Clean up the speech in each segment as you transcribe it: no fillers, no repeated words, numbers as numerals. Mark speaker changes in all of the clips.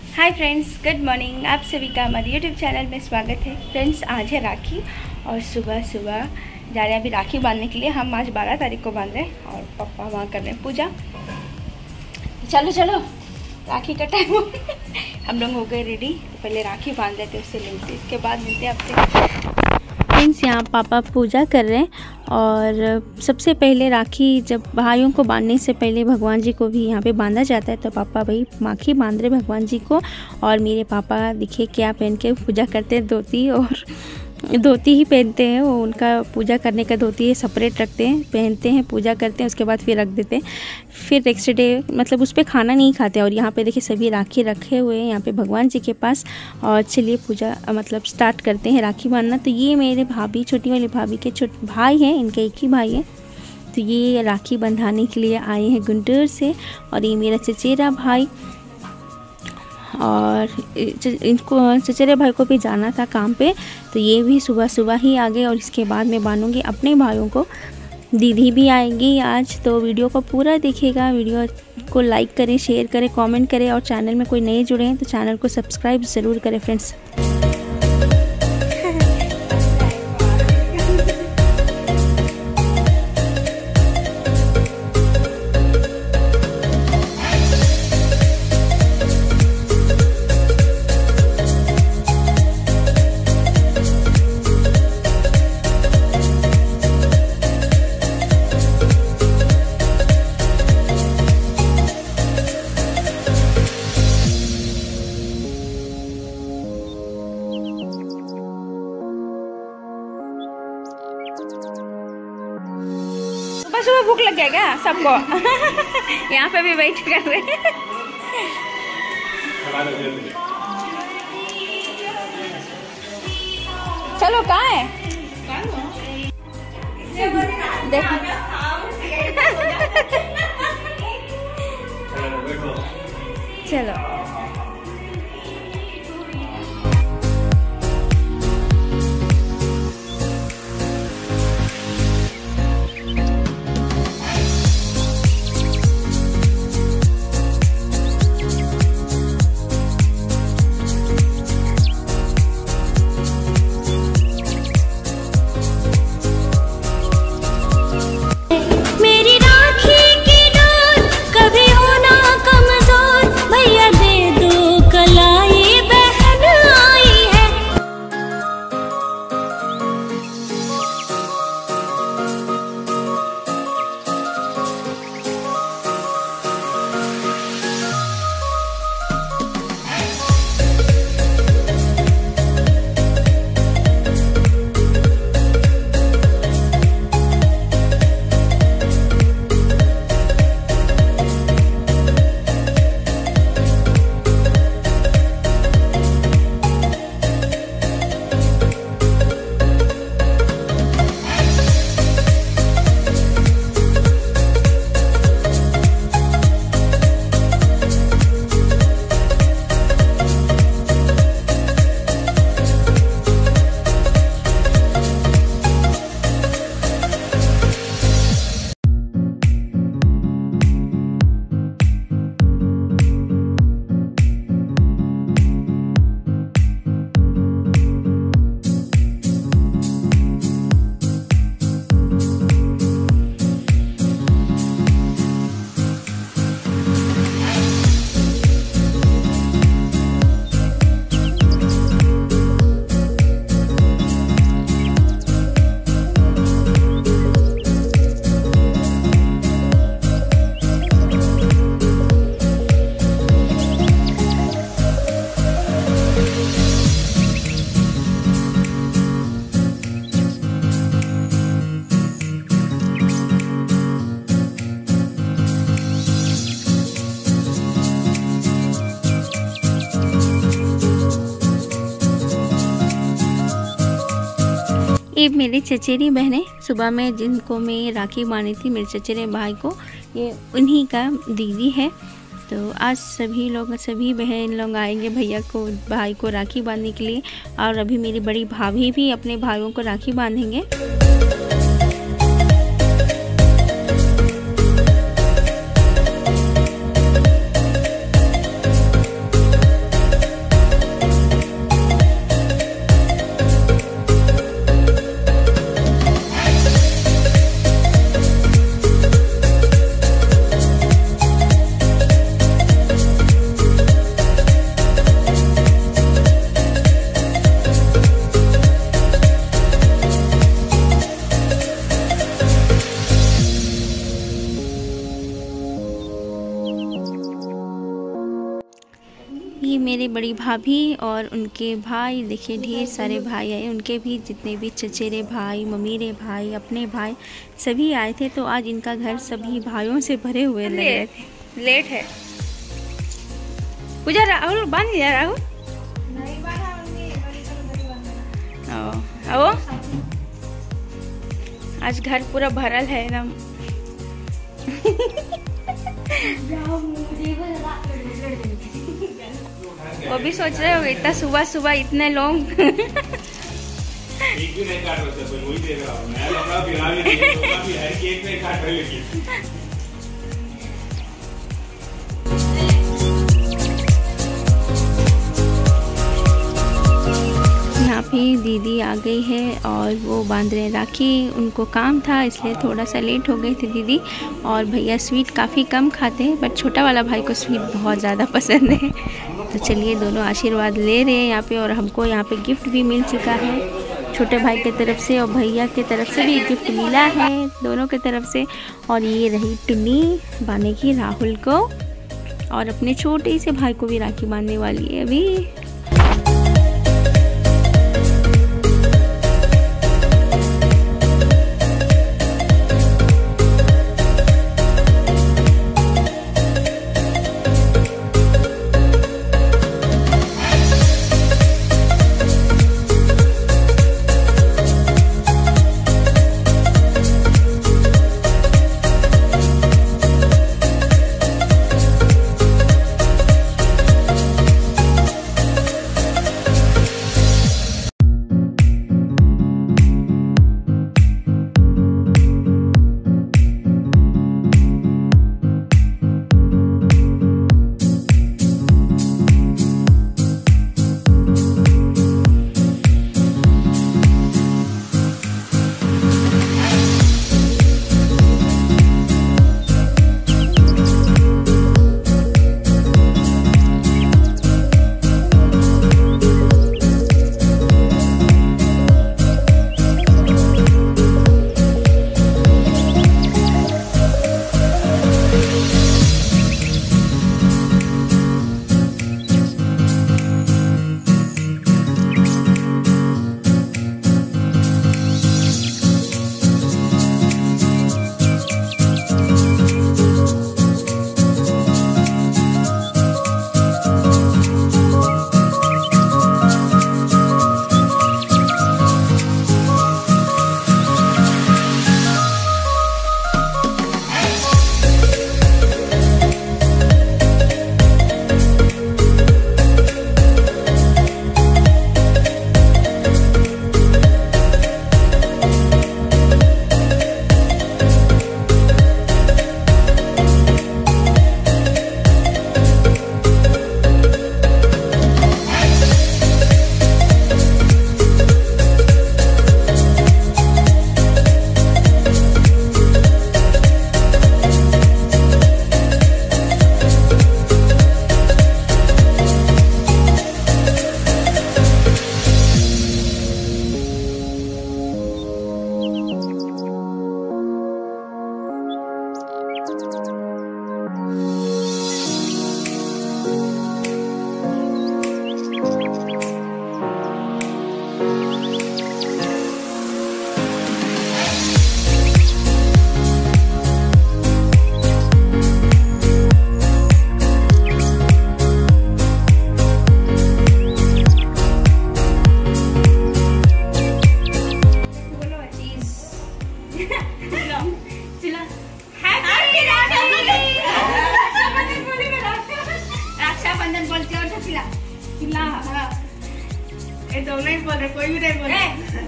Speaker 1: Hi friends, good morning. आप सभी का हमारे यूट्यूब चैनल में स्वागत है। फ्रेंड्स, आज है राखी और सुबह सुबह जा रहे हैं अभी राखी बांधने के लिए। हम आज 12 तारीख को बांध रहे हैं और पापा वहाँ कर रहे हैं पूजा। चलो चलो, राखी का टाइम हो हम लोग हो गए रेडी। तो पहले राखी बांध लेते, उससे मिलते, इसके बाद मिलते हैं आपसे। फ्रेंड्स, यहाँ पापा पूजा कर रहे हैं और सबसे पहले राखी जब भाइयों को बांधने से पहले भगवान जी को भी यहाँ पे बांधा जाता है। तो पापा भाई माखी बांध रहे भगवान जी को और मेरे पापा दिखे क्या पहन के पूजा करते हैं, धोती ही पहनते हैं। वो उनका पूजा करने का धोती सेपरेट रखते हैं, पहनते हैं, पूजा करते हैं, उसके बाद फिर रख देते हैं। फिर नेक्स्ट डे मतलब उस पर खाना नहीं खाते। और यहाँ पे देखिए सभी राखी रखे हुए हैं यहाँ पे भगवान जी के पास। और चलिए पूजा मतलब स्टार्ट करते हैं राखी बांधना। तो ये मेरे भाभी, छोटी वाली भाभी के छोटे भाई हैं, इनके एक ही भाई हैं। तो ये राखी बंधाने के लिए आए हैं गुंटूर से। और ये मेरा चचेरा भाई, और इनको चचेरे भाई को भी जाना था काम पे, तो ये भी सुबह सुबह ही आ गए। और इसके बाद मैं बांधूंगी अपने भाइयों को। दीदी भी आएंगी आज। तो वीडियो को पूरा देखिएगा, वीडियो को लाइक करें, शेयर करें, कमेंट करें। और चैनल में कोई नए जुड़े हैं तो चैनल को सब्सक्राइब ज़रूर करें फ्रेंड्स। सुबह भूख लग गया क्या सबको? यहाँ पे भी वेट कर रहे हैं। चलो कहाँ है? देखो चलो ये मेरी चचेरी बहनें, सुबह में जिनको मैं राखी बांधी थी मेरे चचेरे भाई को, ये उन्हीं का दीदी है। तो आज सभी बहन लोग आएंगे भाई को राखी बांधने के लिए। और अभी मेरी बड़ी भाभी भी अपने भाइयों को राखी बांधेंगे। ये मेरी बड़ी भाभी और उनके भाई, देखिए ढेर सारे भाई आए, उनके भी जितने भी चचेरे भाई, ममीरे भाई, अपने भाई सभी आए थे। तो आज इनका घर सभी भाइयों से भरे हुए लग रहे थे। लेट है पूजा। राहुल बांध दिया? राहुल नहीं बांधा। ओ आज घर पूरा भरल है एकदम। वो भी सोच रहे हो इतना सुबह सुबह इतने लोग। एक भी नहीं काट रहा, वही देख रहा हूं मैं। लोग भी है कि एक नहीं काट रहे, लेकिन यहाँ पे दीदी आ गई है और वो बांध रहे राखी। उनको काम था इसलिए थोड़ा सा लेट हो गई थी दीदी। और भैया स्वीट काफ़ी कम खाते हैं, बट छोटा वाला भाई को स्वीट बहुत ज़्यादा पसंद है। तो चलिए दोनों आशीर्वाद ले रहे हैं यहाँ पे। और हमको यहाँ पे गिफ्ट भी मिल चुका है, छोटे भाई की तरफ से और भैया की तरफ से भी गिफ्ट मिला है, दोनों की तरफ से। और ये रही टुन्नी बांधने की राहुल को, और अपने छोटे से भाई को भी राखी बांधने वाली है अभी।
Speaker 2: ये दोनों ही बोल रहे, कोई भी नहीं बोल रहे।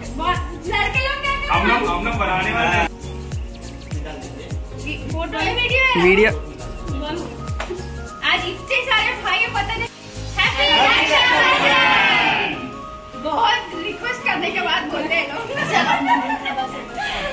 Speaker 2: लड़के लोग हम लोग बनाने वाले फोटो है, वीडियो आज इतने सारे भाई है, पता नहीं। बहुत रिक्वेस्ट करने के बाद बोलते हैं लोग।